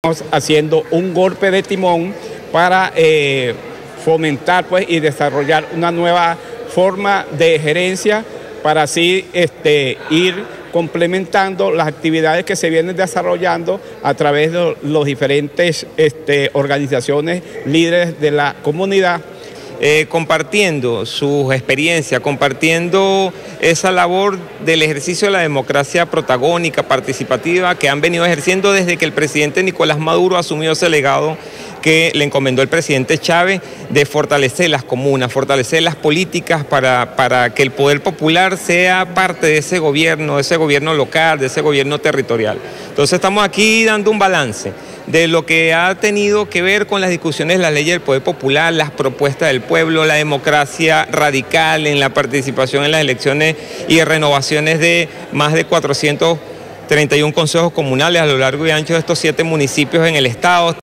haciendo un golpe de timón para fomentar pues, y desarrollar una nueva forma de gerencia para así ir complementando las actividades que se vienen desarrollando a través de los diferentes organizaciones líderes de la comunidad. Compartiendo sus experiencias, compartiendo esa labor del ejercicio de la democracia protagónica, participativa, que han venido ejerciendo desde que el presidente Nicolás Maduro asumió ese legado que le encomendó el presidente Chávez de fortalecer las comunas, fortalecer las políticas para que el poder popular sea parte de ese gobierno local, de ese gobierno territorial. Entonces estamos aquí dando un balance de lo que ha tenido que ver con las discusiones de las leyes del poder popular, las propuestas del pueblo, la democracia radical en la participación en las elecciones y renovaciones de más de 431 consejos comunales a lo largo y ancho de estos 7 municipios en el estado.